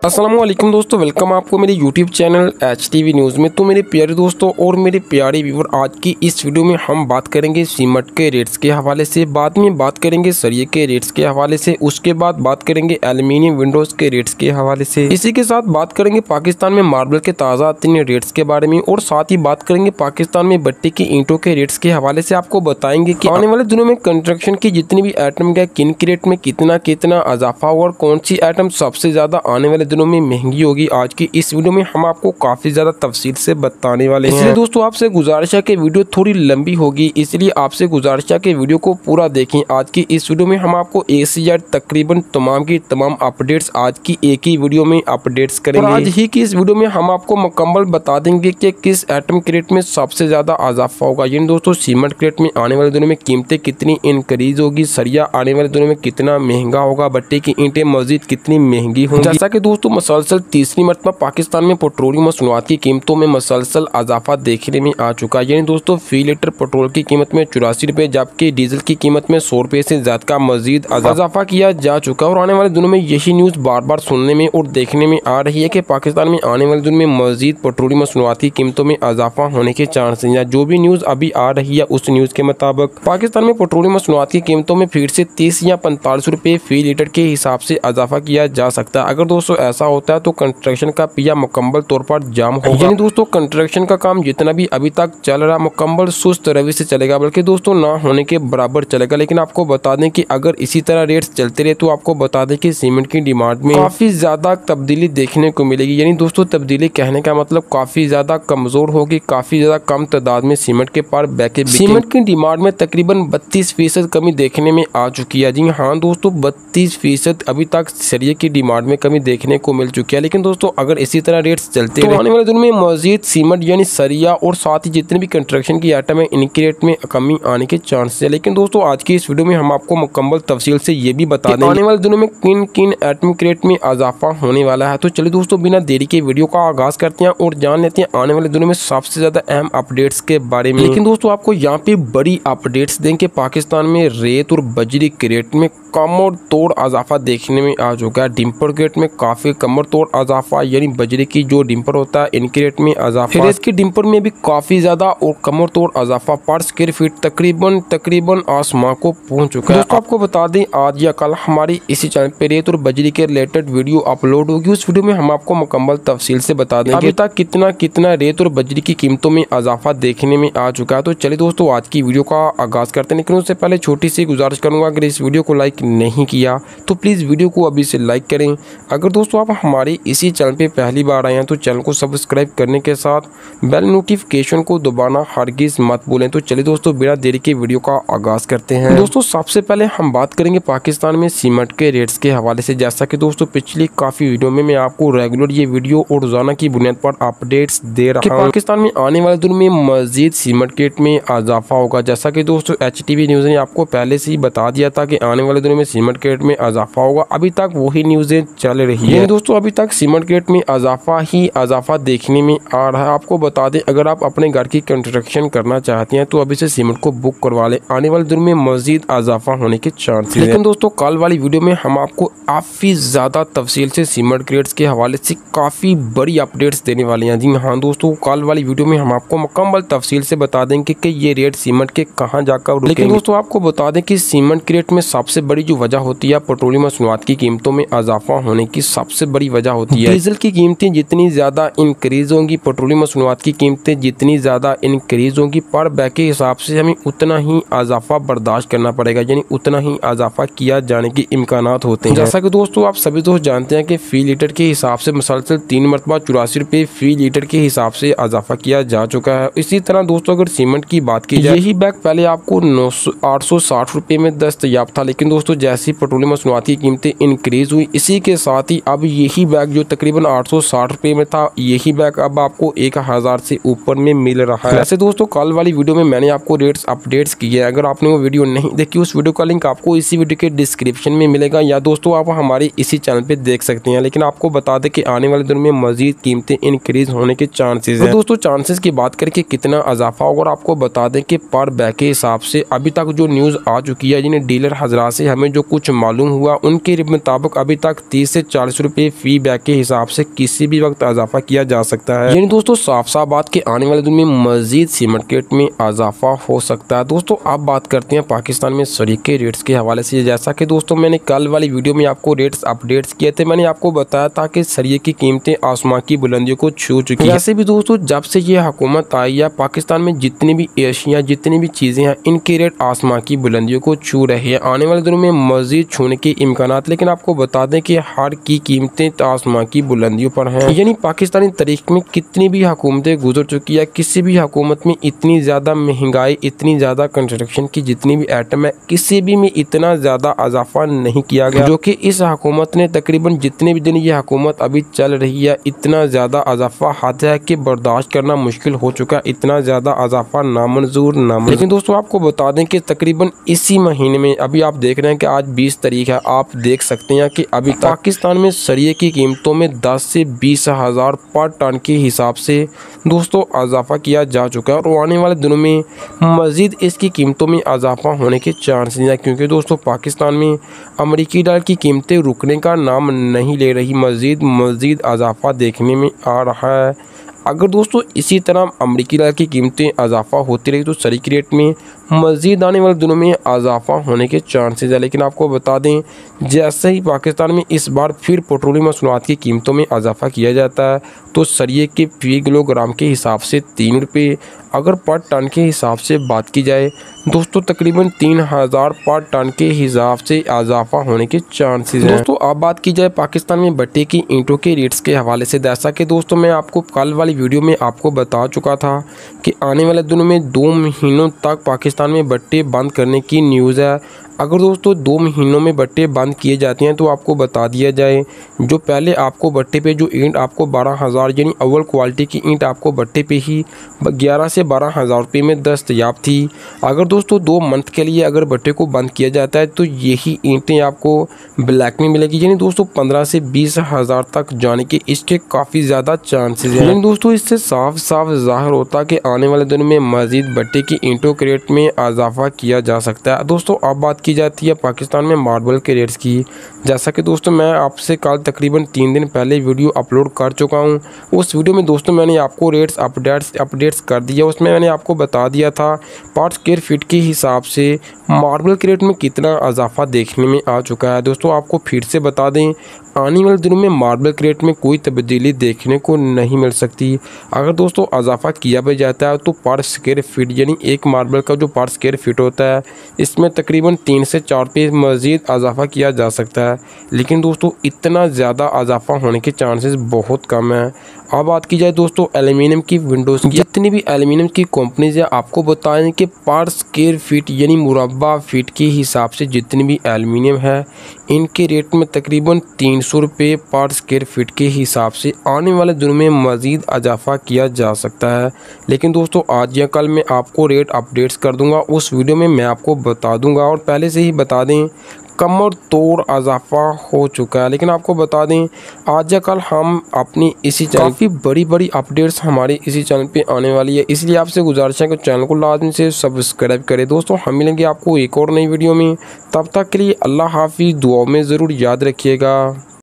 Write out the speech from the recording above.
अस्सलामुअलैकुम दोस्तों, वेलकम आपको मेरे यूट्यूब चैनल HTV न्यूज़ में। तो मेरे प्यारे दोस्तों और मेरे प्यारे व्यूवर, आज की इस वीडियो में हम बात करेंगे सीमेंट के रेट्स के हवाले से, बाद में बात करेंगे सरिये के रेट्स के हवाले से, उसके बाद बात करेंगे एल्युमिनियम विंडोज़ के रेट्स के हवाले से। इसी के साथ बात करेंगे पाकिस्तान में मार्बल के ताज़ा तरीन रेट्स के बारे में, और साथ ही बात करेंगे पाकिस्तान में भट्टी की ईंटों के रेट्स के हवाले से। आपको बताएंगे कि आने वाले दिनों में कंस्ट्रक्शन की जितनी भी आइटम है, किन के रेट में कितना कितना इजाफा हुआ और कौन सी आइटम सबसे ज्यादा आने वाले दिनों में महंगी होगी। आज की इस वीडियो में हम आपको काफी ज्यादा तफसील से बताने वाले हैं। इसलिए दोस्तों आपसे गुजारिश है कि वीडियो थोड़ी लंबी होगी, इसलिए आपसे गुजारिश है कि वीडियो को पूरा देखें। आज की इस वीडियो में हम आपको A से Z तकरीबन तमाम की तमाम अपडेट्स आज की एक ही वीडियो में अपडेट्स करेंगे। आज ही की इस वीडियो में हम आपको मुकम्मल बता देंगे कि किस आइटम के रेट में सबसे ज्यादा इजाफा होगा। यानी दोस्तों सीमेंट के रेट में आने वाले दिनों में कीमतें कितनी इंक्रीज होगी, सरिया आने वाले दिनों में कितना महंगा होगा, भट्टी की ईंटें मजीद कितनी महंगी होंगी। जैसा कि दोस्तों मसलसल तीसरी मरतबा पाकिस्तान में पेट्रोलियम मसनूआत की कीमतों में मसलसल इजाफा देखने में आ चुका है। यानी दोस्तों फी लीटर पेट्रोल की कीमत में 84 रुपए, जबकि डीजल की कीमत में 100 रुपए से ज्यादा का मजीद इजाफा किया जा चुका है। और आने वाले दिनों में यही न्यूज बार बार सुनने में और देखने में आ रही है कि पाकिस्तान में आने वाले दिनों में मजीद पेट्रोलियम मसनूआत की कीमतों में इजाफा होने के चांसेस हैं। जो भी न्यूज अभी आ रही है उस न्यूज के मुताबिक पाकिस्तान में पेट्रोलियम मसनूआत की कीमतों में फिर से 30 या 45 रुपए फी लीटर के हिसाब से इजाफा किया जा सकता है। अगर दोस्तों ऐसा होता है तो कंस्ट्रक्शन का पिया मुकम्मल तौर पर जाम होगा। यानी दोस्तों कंस्ट्रक्शन का काम जितना भी अभी तक चल रहा मुकम्मल सुस्त रवि से चलेगा, बल्कि दोस्तों ना होने के बराबर चलेगा। लेकिन आपको बता दें कि अगर इसी तरह रेट्स चलते रहे तो आपको बता दें कि सीमेंट की डिमांड में काफी ज्यादा तब्दीली देखने को मिलेगी। यानी दोस्तों तब्दीली कहने का मतलब काफी ज्यादा कमजोर होगी, काफी ज्यादा कम तादाद में सीमेंट के पार बैके सीमेंट की डिमांड में तकरीबन 32% कमी देखने में आ चुकी है। जी हाँ दोस्तों 32% अभी तक सरिये की डिमांड में कमी देखने को मिल चुकी है। लेकिन दोस्तों अगर इसी तरह रेट्स चलते तो आने वाले दिनों में मजीद सीमेंट यानी सरिया और साथ ही जितने भी कंस्ट्रक्शन की आइटम है इनके रेट में कमी आने के चांसेस है। लेकिन दोस्तों आज की इस वीडियो में हम आपको मुकम्मल तफसील से ये भी बता दें आने वाले दिनों में किन किन आइटम के रेट में इजाफा होने वाला है। तो चलिए दोस्तों बिना देरी के वीडियो का आगाज करते हैं और जान लेते हैं आने वाले दिनों में सबसे ज्यादा अहम अपडेट्स के बारे में। लेकिन दोस्तों आपको यहाँ पे बड़ी अपडेट्स दें कि पाकिस्तान में रेत और बजरी के रेट में कमर तोड़ इजाफा देखने में आ चुका है। डिम्पर के रेट में काफी कमर तोड़ इजाफा, यानी बजरी की जो डिम्पर होता है इनके रेट में इजाफा, रेत की डिम्पर में भी काफी ज्यादा और कमर तोड़ इजाफा पर स्क्वायर फीट तकरीबन आसमां को पहुंच चुका है। दोस्तों आपको बता दें आज या कल हमारी इसी चैनल पे रेत और बजरी के रिलेटेड वीडियो अपलोड होगी। उस वीडियो में हम आपको मुकम्मल तफसील से बता देंगे अभी तक कितना रेत और बजरी की कीमतों में इजाफा देखने में आ चुका है। तो चलिए दोस्तों आज की वीडियो का आगाज करते हैं, लेकिन उससे पहले छोटी सी गुजारिश करूंगा, अगर इस वीडियो को लाइक नहीं किया तो प्लीज़ वीडियो को अभी से लाइक करें। अगर दोस्तों आप हमारे इसी चैनल पे पहली बार आए हैं तो चैनल को सब्सक्राइब करने के साथ बेल नोटिफिकेशन को दबाना हरगिज़ मत भूलें। तो चलिए दोस्तों बिना देरी के वीडियो का आगाज़ करते हैं। दोस्तों सबसे पहले हम बात करेंगे पाकिस्तान में सीमेंट के रेट्स के हवाले से। जैसा कि दोस्तों पिछली काफ़ी वीडियो में मैं आपको रेगुलर ये वीडियो और रोजाना की बुनियाद पर अपडेट्स दे रहा हूँ। पाकिस्तान में आने वाले दिनों में मजीद सीमेंट के रेट में इजाफा होगा। जैसा कि दोस्तों HTV न्यूज़ ने आपको पहले से ही बता दिया था कि आने वाले दिनों में सीमेंट के रेट में इजाफा होगा। अभी तक वही न्यूज़ें चल रही है। दोस्तों अभी तक सीमेंट के रेट में इजाफा देखने में आ रहा है। आपको बता दें अगर आप अपने घर की कंस्ट्रक्शन करना चाहते हैं तो अभी से सीमेंट को बुक करवा लें, आने वाले दिनों में मजीद इजाफा होने के चांसेस हैं। लेकिन दोस्तों कल वाली वीडियो में हम आपको काफ़ी ज़्यादा तफसील से सीमेंट के रेट्स के हवाले से काफ़ी बड़ी अपडेट्स देने वाले हैं। जी हाँ दोस्तों कल वाली वीडियो में हम आपको मुकम्मल तफसील से बता देंगे कि ये रेट सीमेंट के कहाँ जाकर रुकेंगे। लेकिन दोस्तों आपको बता दें कि सीमेंट के रेट में सबसे बड़ी जो वजह होती है पेट्रोलियम मसनूआत की कीमतों में इजाफा होने की सबसे बड़ी वजह होती है डीजल की कीमतें जितनी ज़्यादा इंक्रीज होंगी, पेट्रोलियम मसनूआत की कीमतें जितनी ज़्यादा इंक्रीज होंगी, पर बैग के हिसाब से हमें उतना ही इजाफा बर्दाश्त करना पड़ेगा, यानी उतना ही इजाफा किया जाने के इम्कानात होते हैं। जैसा कि दोस्तों आप सभी दोस्त जानते हैं कि फी लीटर के हिसाब से मुसलसल 3 मरतबा 84 रुपये फी लीटर के हिसाब से इजाफा किया जा चुका है। इसी तरह दोस्तों अगर सीमेंट की बात की जाए, यही बैग पहले आपको 860 रुपये में दस्तयाब था। लेकिन दोस्तों जैसी पेट्रोलियम मसनूआत की कीमतें इंक्रीज हुई, इसी के साथ ही अब यही बैग जो तकरीबन 860 रुपये में था, यही बैग अब आपको 1000 से ऊपर में मिल रहा है। वैसे दोस्तों कल वाली वीडियो में मैंने आपको रेट्स अपडेट्स किए हैं, अगर आपने वो वीडियो नहीं देखी उस वीडियो का लिंक आपको इसी वीडियो के डिस्क्रिप्शन में मिलेगा, या दोस्तों आप हमारे इसी चैनल पे देख सकते हैं। लेकिन आपको बता दें कि आने वाले दिनों में मजीद कीमतें इंक्रीज होने के चांसेस हैं। दोस्तों चांसेस की बात करके कितना इजाफा होगा, और आपको बता दें कि पर बैग के हिसाब से अभी तक जो न्यूज़ आ चुकी है, जिन्हें डीलर हजरात से हमें जो कुछ मालूम हुआ उनके मुताबिक अभी तक 30 से 40 रुपये फी बैग के हिसाब से किसी भी वक्त इजाफा किया जा सकता है। यानी दोस्तों साफ साफ बात के आने वाले दिन में मजीद सीमेंट के रेट में इजाफा हो सकता है। दोस्तों आप बात करते हैं पाकिस्तान में सरिये के रेट्स के हवाले से। जैसा कि दोस्तों मैंने कल वाली वीडियो में आपको रेट्स अपडेट्स किए थे, मैंने आपको बताया था कि सरिये की कीमतें आसमां की बुलंदियों को छू चुकी हैं। वैसे भी दोस्तों जब से ये हुकूमत आई है पाकिस्तान में जितनी भी एशिया जितनी भी चीज़ें हैं इनके रेट आसमां की बुलंदियों को छू रहे हैं। आने वाले दिनों में मजीद छूने के इम्कानात, लेकिन आपको बता दें कि हर की कीमतें आसमां की बुलंदियों पर हैं। यानी पाकिस्तानी तारीख में कितनी भी हुकूमतें गुजर चुकी है, किसी भी हुकूमत में इतनी ज़्यादा महंगाई, इतनी ज़्यादा कंस्ट्रक्शन की जितनी भी आइटम है, किसी भी में इतना ज़्यादा इजाफा नहीं किया गया जो कि इस हुकूमत ने तकरीबन जितने भी दिन ये हुकूमत अभी चल रही है इतना ज़्यादा इजाफा हद है कि बर्दाश्त करना मुश्किल हो चुका है। इतना ज़्यादा इजाफा नामंजूर नाम। लेकिन दोस्तों आपको बता दें कि तकरीबन इसी महीने में अभी आप देख रहे हैं कि आज 20 तारीख है, आप देख सकते हैं कि अभी पाकिस्तान में सरिये की कीमतों में 10 से 20 हज़ार पर टन के हिसाब से दोस्तों इजाफा किया जा चुका है और आने वाले दिनों में मज़ीद इसकी कीमतों में इजाफा होने के चांसेस हैं, क्योंकि दोस्तों पाकिस्तान में अमेरिकी डॉलर की कीमतें रुकने का नाम नहीं ले रही, मज़ीद इजाफा देखने में आ रहा है। अगर दोस्तों इसी तरह अमेरिकी डॉलर की कीमतें इजाफा होती रही तो सरिये के रेट में मज़ीद आने वाले दिनों में इजाफा होने के चांसेस है। लेकिन आपको बता दें जैसे ही पाकिस्तान में इस बार फिर पेट्रोलियम मसनूआत की कीमतों में इजाफा किया जाता है तो सरिये के फी किलोग्राम के हिसाब से 3 रुपये, अगर पर टन के हिसाब से बात की जाए दोस्तों तकरीबन 3000 पर टन के हिसाब से इजाफा होने के चांसेस हैं। दोस्तों अब बात की जाए पाकिस्तान में भट्टे की ईंटों के रेट्स के हवाले से। जैसा कि दोस्तों मैं आपको कल वाली वीडियो में आपको बता चुका था कि आने वाले दिनों में 2 महीनों तक पाकिस्तान में भट्टे बंद करने की न्यूज़ है। अगर दोस्तों 2 महीनों में भट्टे बंद किए जाते हैं तो आपको बता दिया जाए जो पहले आपको भट्टे पे जो ईंट आपको 12,000 यानी अव्वल क्वालिटी की ईंट आपको भट्टे पे ही 11 से 12,000 रुपये में दस्तयाब थी। अगर दोस्तों 2 मंथ के लिए अगर भट्टे को बंद किया जाता है तो यही ईंटें आपको ब्लैक में मिलेगी, यानी दोस्तों 15 से 20 हज़ार तक जाने के इसके काफ़ी ज़्यादा चांसेस हैं। लेकिन दोस्तों इससे साफ साफ ज़ाहिर होता कि आने वाले दिनों में मज़ीद भट्टे की ईंटों के रेट में इजाफा किया जा सकता है। दोस्तों अब बात की जाती है पाकिस्तान में मार्बल के रेट्स की। जैसा कि दोस्तों मैं आपसे कल तकरीबन 3 दिन पहले वीडियो अपलोड कर चुका हूं। उस वीडियो में दोस्तों मैंने आपको रेट्स अपडेट्स कर दिया। उसमें मैंने आपको बता दिया था पर स्क्वायर फीट के हिसाब से मार्बल के रेट में कितना इजाफा देखने में आ चुका है। दोस्तों आपको फिर से बता दें आने वाले दिनों में मार्बल के रेट में कोई तब्दीली देखने को नहीं मिल सकती। अगर दोस्तों इजाफा किया भी जाता है तो पर स्क्वायर फीट यानी एक मार्बल का जो पर स्क्वायर फीट होता है इसमें तकरीबन 3 से 4 रुपये मज़ीद इजाफा किया जा सकता है। लेकिन दोस्तों इतना ज़्यादा इजाफा होने के चांसेस बहुत कम है। अब बात की जाए दोस्तों एल्युमिनियम की विंडोज़, जितनी भी एल्युमिनियम की कंपनीज है आपको बताएं कि पर स्क्वायर फीट यानी मुरब्बा फीट के हिसाब से जितनी भी एल्युमिनियम है इनके रेट में तकरीबन 300 रुपये पर स्क्वायर फीट के हिसाब से आने वाले दिनों में मज़ीद इजाफा किया जा सकता है। लेकिन दोस्तों आज या कल मैं आपको रेट अपडेट्स कर दूंगा, उस वीडियो में मैं आपको बता दूंगा। और पहले से ही बता दें कमर तोड़ इजाफा हो चुका है। लेकिन आपको बता दें आज या कल हम अपनी इसी चैनल काफ़ी बड़ी अपडेट्स हमारे इसी चैनल पे आने वाली है, इसलिए आपसे गुजारिश है कि चैनल को लाजमी से सब्सक्राइब करें। दोस्तों हम मिलेंगे आपको एक और नई वीडियो में, तब तक के लिए अल्लाह हाफिज़। दुआ में ज़रूर याद रखिएगा।